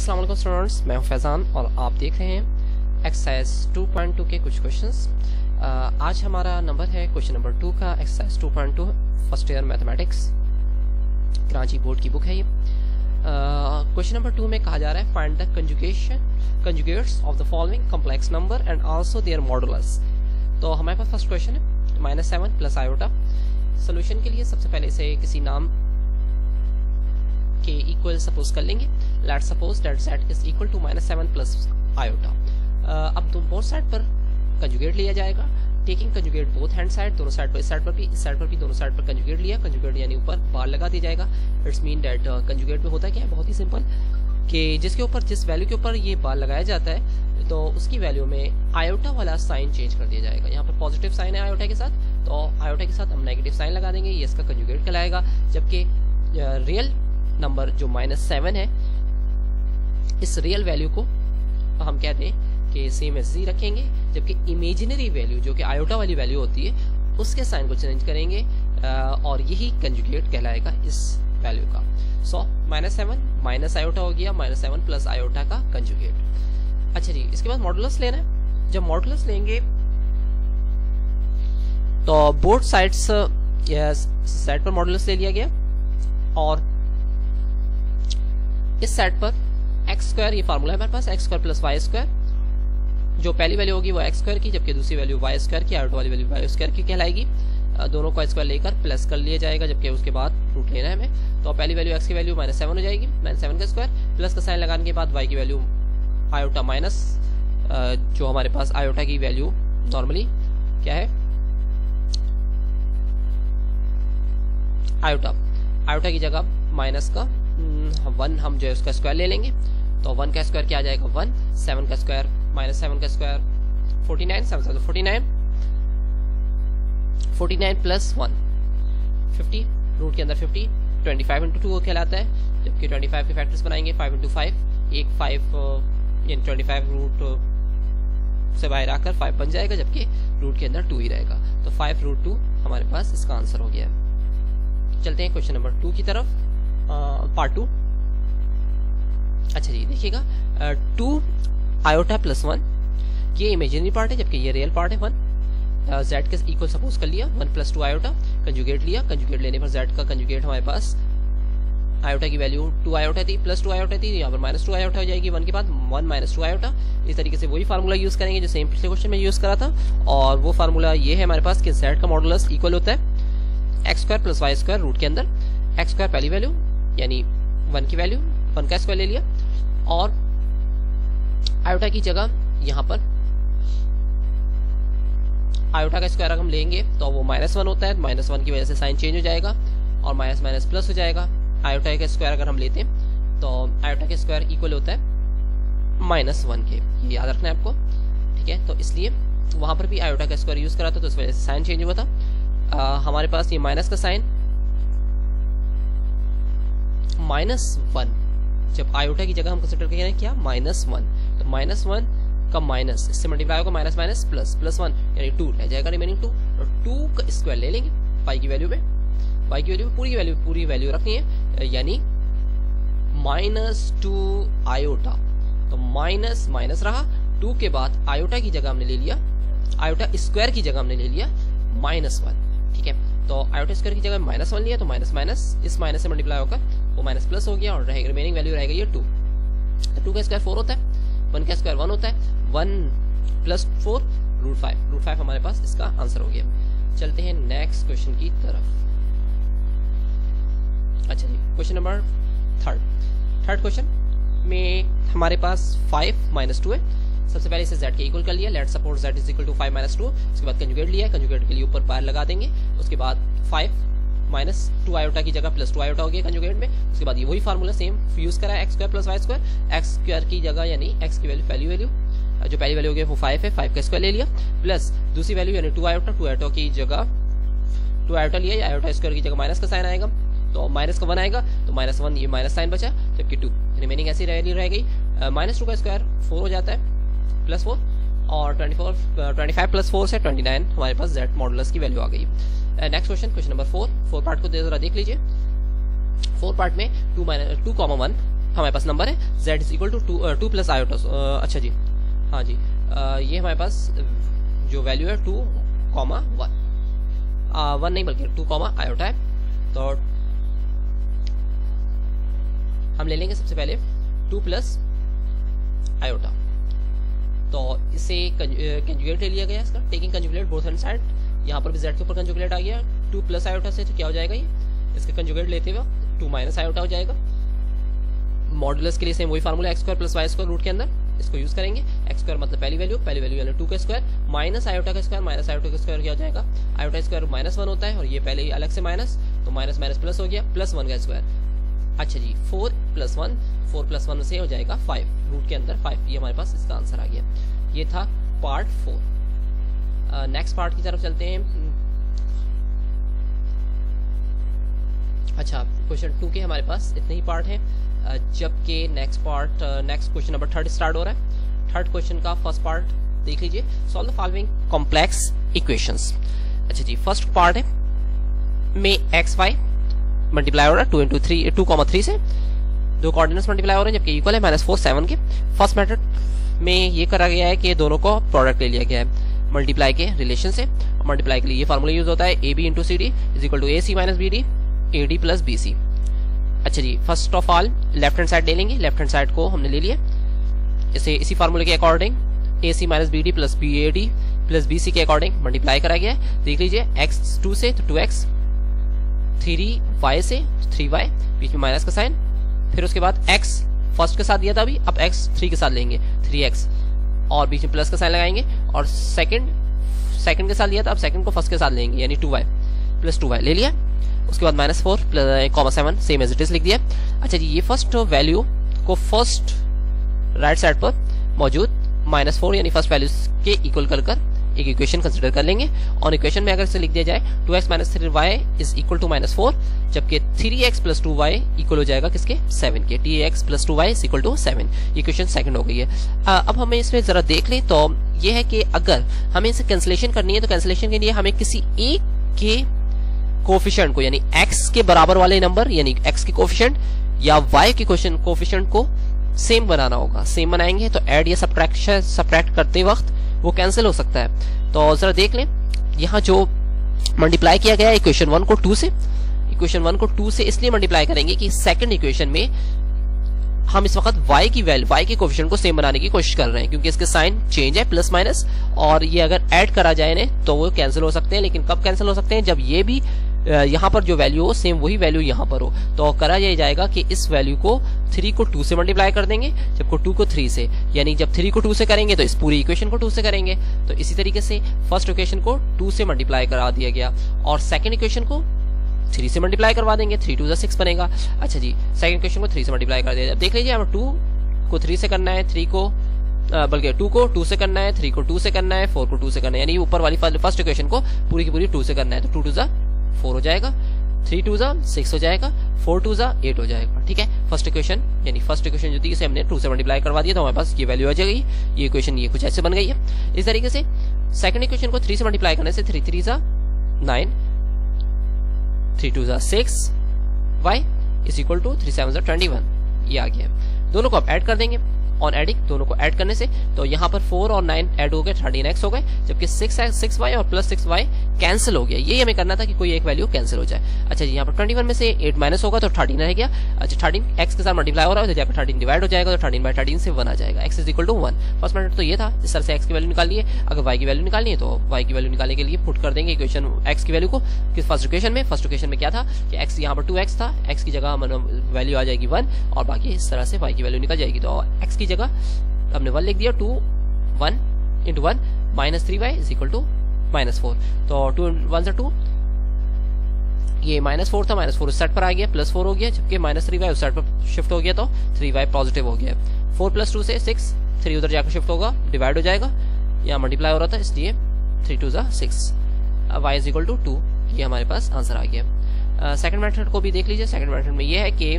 अस्सलाम वालेकुम स्टूडेंट्स, मैं हूं फैज़ान और आप देख रहे हैं एक्सरसाइज 2.2 के कुछ क्वेश्चंस। आज हमारा नंबर है क्वेश्चन नंबर 2 का, exercise 2.2 first year mathematics, Karachi board की बुक है ये। क्वेश्चन नंबर 2 में कहा जा रहा है find the conjugates of the following complex number and also their modulus. तो हमारे पास फर्स्ट क्वेश्चन है -7 प्लस आयोटा। सोल्यूशन के लिए सबसे पहले इसे किसी नाम के इक्वल सपोज कर लेंगे। Let's suppose that z is equal to -7 plus iota. अब बोथ साइड पर कंजुगेट लिया जाएगा, taking conjugate both hand side, दोनों साइड पर, इस साइड पर भी दोनों साइड पर कंजुगेट लिया। कंजुगेट यानी ऊपर बार लगा दिया जाएगा। इट्स मीन दैट कंजुगेट में होता क्या है, बहुत ही सिंपल, कि जिसके ऊपर जिस वैल्यू के ऊपर ये बार लगाया जाता है तो उसकी वैल्यू में आयोटा वाला साइन चेंज कर दिया जाएगा। यहाँ पर पॉजिटिव साइन है आयोटा के साथ, तो आयोटा के साथ हम नेगेटिव साइन लगा देंगे, ये इसका कंजुगेट कहलाएगा। जबकि रियल नंबर जो -7 है, इस रियल वैल्यू को हम कहते हैं कि सेम एज ही रखेंगे, जबकि इमेजिनरी वैल्यू जो कि आयोटा वाली वैल्यू होती है उसके साइन को चेंज करेंगे और यही कंजुगेट कहलाएगा इस वैल्यू का। सो -7 माइनस आयोटा हो गया, -7 प्लस आयोटा का कंजुगेट। अच्छा जी, इसके बाद मॉडुलस लेना है। जब मॉडुलस लेंगे तो बोथ साइड्स साइड पर मॉडुलस ले लिया गया और इस साइड पर x², ये फार्मूला है हमारे पास, x² प्लस y²। जो पहली वैल्यू होगी वो x² की, जबकि दूसरी वैल्यू y² की, आयोटा वाली वैल्यू y² की कहलाएगी। दोनों को x² लेकर प्लस कर लिया जाएगा, जबकि उसके बाद रूट लेना है हमें। तो पहली वैल्यू x की वैल्यू -7 हो जाएगी, -7 का स्क्वायर, प्लस का साइन लगाने के बाद y की वैल्यू आयोटा माइनस जो हमारे पास आयोटा की वैल्यू नॉर्मली क्या है, आयोटा की जगह माइनस का 1 हम जो है उसका स्क्वायर ले लेंगे। तो 1 का स्क्वायर क्या आ जाएगा 1, 7 का स्क्वायर -7 का स्क्वायर 49, 7 7 49, 49 प्लस 1 50, रूट के अंदर 50, 25 इंटू 2 कहलाता है। जबकि 25 के फैक्टर्स बनाएंगे 5 इंटू 5, एक 5 यानी 25 रूट से बाहर आकर 5 बन जाएगा, जबकि रूट के अंदर 2 ही रहेगा। तो 5√2 हमारे पास इसका आंसर हो गया। चलते हैं क्वेश्चन नंबर 2 की तरफ, पार्ट 2। अच्छा जी, देखिएगा 2 आयोटा प्लस 1 ये इमेजिनरी पार्ट है, जबकि ये रियल पार्ट है 1। z के इक्वल सपोज कर लिया, 1 प्लस 2 आयोटा, कंजुगेट लिया। कंजुगेट लेने पर z का कंजुगेट हमारे पास आयोटा की वैल्यू 2 आयोटा थी, प्लस 2 आयोटा थी, यहाँ पर -2 आयोटा हो जाएगी 1 के बाद, 1 - 2 आयोटा। इस तरीके से वही फार्मूला यूज करेंगे जो सेम पिछले क्वेश्चन में यूज करा था, और वो फार्मूला ये है हमारे पास कि z का मॉडुलस इक्वल होता है x² प्लस y² रूट के अंदर। x² पहली वैल्यू यानी 1 की वैल्यू, 1 का स्क्वायर ले लिया, और आयोटा की जगह यहाँ पर आयोटा का स्क्वायर अगर हम लेंगे तो वो -1 होता है, -1 की वजह से साइन चेंज हो जाएगा और माइनस माइनस प्लस हो जाएगा। आयोटा का स्क्वायर अगर हम लेते हैं तो आयोटा का स्क्वायर इक्वल होता है -1 के, ये याद रखना है आपको, ठीक है। तो इसलिए वहां पर भी आयोटा का स्क्वायर यूज करा था, तो इस वजह से साइन चेंज हुआ था। हमारे पास ये माइनस का साइन -1, जब आयोटा की जगह हम कंसीडर करें क्या -1, तो -1 का माइनस इससे मल्टीप्लाई होगा, माइनस माइनस प्लस, +1 यानी 2 रह जाएगा, रिमेनिंग 2। तो 2 का स्क्वायर ले लेंगे पाई की वैल्यू में, पाई की वैल्यू में पूरी वैल्यू रखनी है, यानी -2 आयोटा। तो माइनस माइनस रहा, 2 के बाद आयोटा की जगह हमने ले लिया, आयोटा स्क्वायर की जगह हमने ले लिया -1, ठीक है। तो आयोटा स्क्वायर की जगह -1 लिया, तो माइनस माइनस इस माइनस से मल्टीप्लाई होकर वो माइनस प्लस हो गया, और रहेगा रिमेनिंग वैल्यू रहेगा ये 2। तो 2 का स्क्वायर 4 होता है, 1 का स्क्वायर 1 होता है, 1 प्लस 4 √5 हमारे पास इसका आंसर हो गया। चलते हैं नेक्स्ट क्वेश्चन की तरफ। अच्छा जी, क्वेश्चन नंबर थर्ड क्वेश्चन में हमारे पास 5 - 2 है। सबसे पहले इसे z के इक्वल कर लिया, let suppose z is equal to 5 - 2। उसके बाद कंजुगेट लिया, कंजुगेट के लिए ऊपर बार लगा देंगे। उसके बाद 5 - 2 आयोटा की जगह +2 आयोटा हो गया कंजुगेट में। उसके बाद ये वही फार्मूला सेम यूज करा है, x² प्लस y²। x² की जगह यानी x की वैल्यू जो पहली वैल्यू हो गई वो 5 है, 5 का स्क्वायर ले लिया, प्लस दूसरी वैल्यू यानी 2 आयोटा की जगह 2 आयोटा लिया, आयोटा स्क्वायर की जगह माइनस का साइन आएगा, तो माइनस का 1 आएगा, तो -1 ये माइनस साइन बचा, जबकि 2 रिमेनिंग ऐसी रह गई। -2 का स्क्वायर 4 हो जाता है, +4, और 25 प्लस 4 से 29 हमारे पास z मॉडुलस की वैल्यू आ गई। नेक्स्ट क्वेश्चन नंबर 4 पार्ट को जरा देख लीजिए। 4 पार्ट में 2, 1 हमारे पास नंबर है z is equal to 2 plus iota. अच्छा जी, हाँ जी, ये हमारे पास जो वैल्यू है 2, 1 नहीं बल्कि 2, आयोटा है। तो हम ले लेंगे सबसे पहले 2 प्लस आयोटा, तो इसे कंजुगेट ले लिया गया इसका, taking conjugate both hand side. यहाँ पर भी z के ऊपर कंजुगेट आ गया 2 प्लस आयोटा से, तो क्या हो जाएगा ये, इसका कंजुगेट लेते हुए 2 माइनस आयोटा हो जाएगा। मॉडुलस के लिए सेम वही formula x² plus y² root के अंदर, इसको यूज करेंगे। x² मतलब पहली वैल्यू यानी 2 का स्क्वायर माइनस आयोटा का स्क्वायर, माइनस आयोटा का स्क्वायर क्या हो जाएगा, आयोटा स्क्वायर -1 होता है, और ये पहले ही अलग से माइनस, तो माइनस माइनस प्लस हो गया, +1 का स्क्वायर। अच्छा जी, 4 + 1 से हो जाएगा 5 रूट के अंदर 5, ये हमारे पास इसका आंसर आ गया। ये था पार्ट 4। नेक्स्ट पार्ट की तरफ चलते हैं। अच्छा, क्वेश्चन 2 के हमारे पास इतने ही पार्ट हैं, जबकि नेक्स्ट क्वेश्चन नंबर 3 स्टार्ट हो रहा है। थर्ड क्वेश्चन का फर्स्ट पार्ट देख लीजिए, solve the following complex equations. अच्छा जी, फर्स्ट पार्ट है में एक्स वाई मल्टीप्लाई हो रहा है 2 3 से, दो कोऑर्डिनेट्स मल्टीप्लाई हो रहे हैं जबकि इक्वल है -4 7 के। फर्स्ट मेथड में ये करा गया है कि दोनों को प्रोडक्ट ले लिया गया है मल्टीप्लाई के रिलेशन से। मल्टीप्लाई के लिए ये फार्मूला यूज होता है AB × CD is equal to AC - BD AD + BC। अच्छा जी, first of all left hand side ले लेंगे, लेफ्ट हैंड साइड को हमने ले लिया, इसे इसी फार्मूले के according AC - BD + BAD + BC के अकॉर्डिंग मल्टीप्लाई करा गया है। देख लीजिए, x 2 से तो 2x, 3y से 3y, बीच में माइनस का साइन, फिर उसके बाद x फर्स्ट के साथ दिया था अभी, अब x 3 के साथ लेंगे 3x, और बीच में प्लस का साइन लगाएंगे, और सेकंड के साथ लिया था, अब सेकंड को फर्स्ट के साथ लेंगे यानी 2y + 2y ले लिया। उसके बाद -4 + 7 सेम एज इट इज लिख दिया। अच्छा जी, ये फर्स्ट वैल्यू को फर्स्ट राइट साइड पर मौजूद -4 यानी फर्स्ट वैल्यू के इक्वल कर एक इक्वेशन कंसिडर कर लेंगे। और इक्वेशन में अगर इसे लिख दिया जाए 2x - 3y is equal to -4, जबकि 3x + 2y इक्वल हो जाएगा किसके, 7 के। 3x + 2y is equal to 7। Equation second हो गई है। अब हमें इसमें जरा देख लें, तो ये है कि अगर हमें इसे कैंसिलेशन करनी है तो कैंसिलेशन के लिए हमें किसी एक के कोफिशिएंट को यानी x के बराबर वाले नंबर यानी x के कोफिशिएंट या y के कोफिशिएंट को सेम बनाना होगा। सेम बनाएंगे तो ऐड या सब्ट्रैक्ट करते वक्त वो कैंसिल हो सकता है। तो जरा देख लें, यहाँ जो मल्टीप्लाई किया गया इक्वेशन 1 को 2 से इसलिए मल्टीप्लाई करेंगे कि सेकंड इक्वेशन में हम इस वक्त y के कोफिशिएंट को सेम बनाने की कोशिश कर रहे हैं, क्योंकि इसके साइन चेंज है प्लस माइनस, और ये अगर ऐड करा जाए ना तो वो कैंसिल हो सकते हैं। लेकिन कब कैंसिल हो सकते हैं, जब ये भी यहाँ पर जो वैल्यू हो सेम वही वैल्यू यहाँ पर हो। तो करा यह जाएगा कि इस वैल्यू को 3 को 2 से मल्टीप्लाई कर देंगे, जबकि 2 को 3 से, यानी जब 3 को 2 से करेंगे तो इस पूरी इक्वेशन को 2 से करेंगे। तो इसी तरीके से फर्स्ट इक्वेशन को 2 से मल्टीप्लाई करा दिया गया, और सेकंड इक्वेशन को 3 से मल्टीप्लाई करवा देंगे, 3 × 2 = 6 बनेगा। अच्छा जी, सेकंड इक्वेशन को 3 से मल्टीप्लाई कर दिया। देख लीजिए, हमें 2 को 3 से करना है, 2 को 2 से करना है, 3 को 2 से करना है, 4 को 2 से करना है, यानी ऊपर वाली फर्स्ट इक्वेशन को पूरी की पूरी 2 से करना है। तो 2 × 2 = 4 हो जाएगा, 3 × 2 = 6 हो जाएगा, 4 × 2 = 8 हो जाएगा। ठीक है, फर्स्ट इक्वेशन जो थी इसे हमने 2 से मल्टीप्लाई करवा दिया, तो हमारे पास ये वैल्यू आ जाएगी। ये इक्वेशन ये कुछ ऐसे बन गई है। इस तरीके से सेकंड इक्वेशन को 3 से मल्टीप्लाई करने से 3 × 3 = 9, 3 × 2 = 6, y इज इक्वल टू 3 × 7 = 21। ये आ गया। दोनों को आप ऐड कर देंगे, ऑन एडिंग दोनों को ऐड करने से तो यहाँ पर 4 और 9 ऐड हो गए, 13x हो गए, जबकि 6y और +6y कैंसिल हो गया। यही हमें करना था कि कोई एक वैल्यू कैंसिल हो जाए। अच्छा जी, यहाँ पर 21 में से 8 माइनस होगा तो 13 रह गया। अच्छा, 13 x के साथ मल्टीप्लाई हो रहा है तो जहाँ पर 13 डिवाइड हो जाएगा तो 13/13 से 1 आ जाएगा। x is equal to 1। First method तो ये था, इस तरह से x की वैल्यू निकालनी है। अगर y की वैल्यू निकालनी है तो y की वैल्यू निकालने के लिए पुट कर देंगे इक्वेशन x की वैल्यू को किस फर्स्ट इक्वेशन में क्या था कि x यहाँ पर 2x था, x की जगह वैल्यू आ जाएगी 1, और बाकी इस तरह से y की वैल्यू निकल जाएगी। तो x की जगह हमने 1 लिख दिया, 2 1 × 1 -3y इज इक्वल टू -4। तो 2 × 1 = 2, ये -4 था, -4 उस साइड पर आ गया, +4 हो गया, जबकि -3y उस साइड पर शिफ्ट हो गया तो 3y पॉजिटिव हो गया। 4 + 2 से 6, 3 उधर जाकर शिफ्ट होगा, डिवाइड हो जाएगा, यहाँ मल्टीप्लाई हो रहा था इसलिए 3 × 2 = 6, y इज इक्वल टू 2। ये हमारे पास आंसर आ गया। सेकंड मेथड को भी देख लीजिए। सेकंड मेथड में ये है कि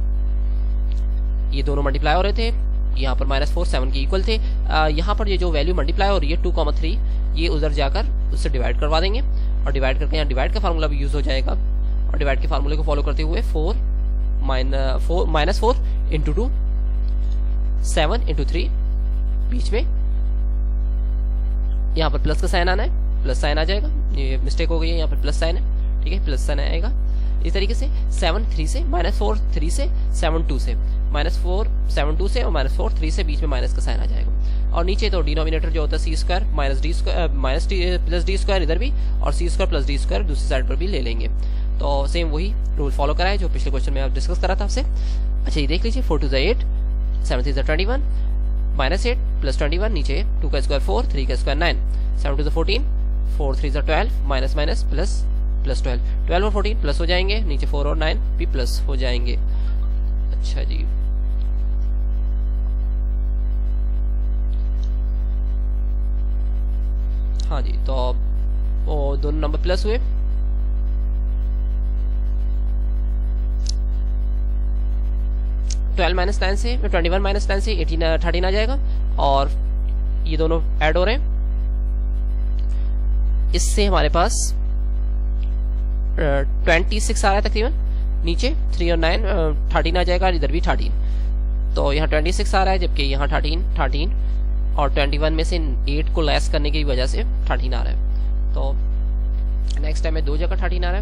ये दोनों मल्टीप्लाई हो रहे थे, यहाँ पर -4 7 के इक्वल थे। यहाँ पर ये जो वैल्यू मल्टीप्लाई हो रही है 2, 3, ये उधर जाकर उससे डिवाइड करवा देंगे, और डिवाइड करके यहाँ डिवाइड का फार्मूला भी यूज हो जाएगा, और डिवाइड के फार्मूले को फॉलो करते हुए -4 इंटू 2, 7 इंटू 3, बीच में यहाँ पर प्लस का साइन आना है, प्लस साइन आ जाएगा, ये मिस्टेक हो गई है, यहाँ पर प्लस साइन है, ठीक है, प्लस साइन आएगा। इस तरीके से 7 3 से, -4 3 से, 7 2 से, -4 7 2 से और -4 3 से, बीच में माइनस का साइन आ जाएगा। और नीचे तो डिनोमिनेटर जो होता है C square minus D square minus plus D square इधर भी, और C square plus D square दूसरी साइड पर भी ले लेंगे। तो सेम वही रूल फॉलो करा है जो पिछले क्वेश्चन में आप डिस्कस करा था आपसे। अच्छा ये देख लीजिए, 4 2 8, 7 3 21, -8 प्लस 21, नीचे 2 का स्क्वायर 4, 3 का square 9, 7 2 14, 4 3 12, minus minus plus plus 12, 12 और 14 प्लस हो जाएंगे, नीचे 4 और 9 भी प्लस हो जाएंगे। अच्छा जी, हाँ जी, तो वो दोनों नंबर प्लस हुए। -9 से 21 -9 से 18 13 आ जाएगा, और ये दोनों ऐड हो रहे हैं। इससे हमारे पास 26 आ रहा है तकरीबन, नीचे 3 और 9 13 आ जाएगा, इधर भी 13। तो यहाँ 26 आ रहा है, जबकि यहाँ 13 और 21 में से 8 को लेस करने की वजह से 13 आ रहा है। तो नेक्स्ट टाइम में 2 जगह 13 आ रहा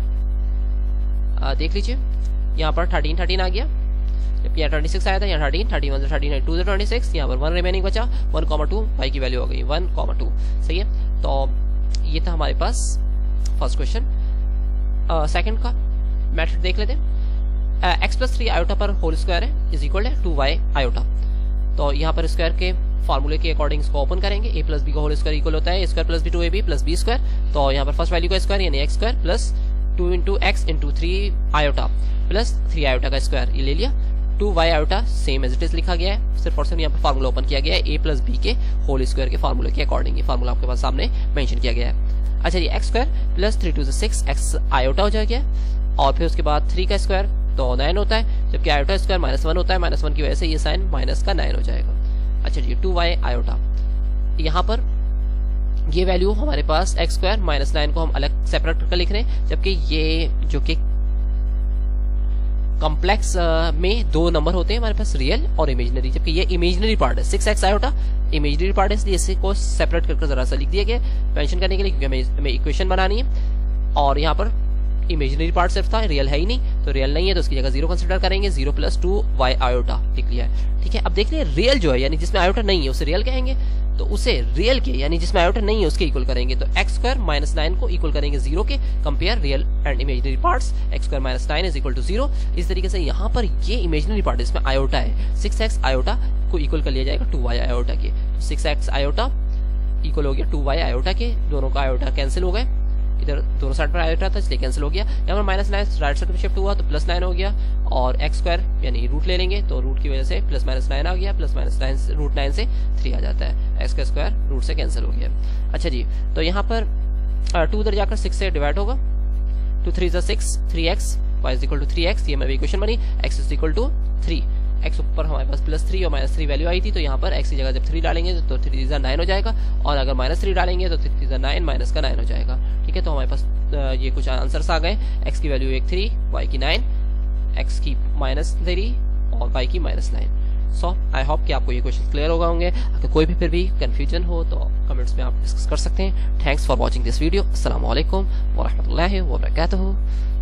है। देख लीजिए, यहाँ पर 13 आ गया, जबकि यहाँ 26 आया था, यहाँ 13 31 से 13 2 26, यहाँ पर 1 रिमेनिंग बचा, 1,2 y की वैल्यू हो गई 1,2। सही है। तो ये था हमारे पास फर्स्ट क्वेश्चन। सेकंड का मेथड देख लेते हैं। x + 3 आयोटा पर होल स्क्वायर है इज इक्वल है 2y आयोटा। तो यहाँ पर स्क्वायर के फॉर्मूले के अकॉर्डिंग इसको ओपन करेंगे। a + b का होल स्क्वायर इक्वल होता है a square + b 2ab + b square. तो यहाँ पर फर्स्ट वैल्यू का स्क्वायर यानी x स्क्वायर प्लस 2 × x × 3 आयोटा प्लस 3 आयोटा का स्क्वायर, ये ले लिया। 2y आयोटा सेम एज इट इज लिखा गया है, सिर्फ और सिर्फ यहाँ पर फार्मूला ओपन किया गया है a + b के होल स्क्वायर के फार्मूले के अकॉर्डिंग। ये फार्मूला आपके पास सामने मेंशन किया गया है। अच्छा जी, x square plus 3 2 6 x iota हो जाएगा, और फिर उसके बाद 3 का स्क्वायर तो 9 होता है, जबकि आयोटा स्क्वायर -1 होता है, -1 की वजह से ये साइन माइनस का 9 हो जाएगा। अच्छा जी, 2y आयोटा, यहाँ पर ये वैल्यू हमारे पास x स्क्वायर -9 को हम अलग सेपरेट करके लिख रहे हैं, जबकि ये जो कि कॉम्प्लेक्स में 2 नंबर होते हैं हमारे पास, रियल और इमेजिनरी, जबकि ये इमेजिनरी पार्ट है। 6x आयोटा इमेजिनरी पार्ट है, इसलिए इसे को सेपरेट करके जरा सा लिख दिया गया मेंशन करने के लिए, क्योंकि हमें इक्वेशन बनानी है। और यहाँ पर इमेजिनरी पार्ट सिर्फ था, रियल है ही नहीं, तो रियल नहीं है तो उसकी जगह 0 कंसिडर करेंगे, 0 + 2y आयोटा लिख लिया है। ठीक है, अब देख लिया रियल जो है यानी जिसमें आयोटा नहीं है उसे रियल कहेंगे, तो उसे रियल के यानी जिसमें आयोटा नहीं है उसके इक्वल करेंगे। तो x स्क्वायर -9 को इक्वल करेंगे 0 के, compare real and imaginary parts, x square -9 is equal to 0। इस तरीके से यहाँ पर ये इमेजिनरी पार्ट जिसमें आयोटा है 6x आयोटा को इक्वल कर लिया जाएगा 2y आयोटा के। 6x आयोटा इक्वल हो गया 2y आयोटा के, दोनों का आयोटा कैंसिल हो गए, इधर दोनों साइड पर आयोटा था इसलिए कैंसिल हो गया। यहाँ पर -9 राइट साइड पर शिफ्ट हुआ तो +9 हो गया, और x स्क्वायर यानी रूट ले लेंगे तो रूट की वजह से +-9 आ गया, +-9 √9 से 3 आ जाता है, x का स्क्वायर रूट से कैंसिल हो गया। अच्छा जी, तो यहाँ पर 2 उधर जाकर 6 से डिवाइड होगा, 2 3 6 3x y is equal to 3x, ये मेरी इक्वेशन बनी, x is equal to 3। x ऊपर हमारे पास +3 और -3 वैल्यू आई थी, तो यहाँ पर x की जगह जब 3 डालेंगे तो 3 9 हो जाएगा, और अगर -3 डालेंगे तो 3 9 माइनस का 9 हो जाएगा। ठीक है, तो हमारे पास ये कुछ आंसर्स आ गए। x की वैल्यू 1 3, y की 9, x की -3 और y की -9। सो आई होप कि आपको ये क्वेश्चन क्लियर हो गए होंगे। अगर कोई भी फिर भी कंफ्यूजन हो तो कमेंट्स में आप डिस्कस कर सकते हैं। Thanks for watching this video. अस्सलाम वालेकुम व रहमतुल्लाहि व बरकातुहू।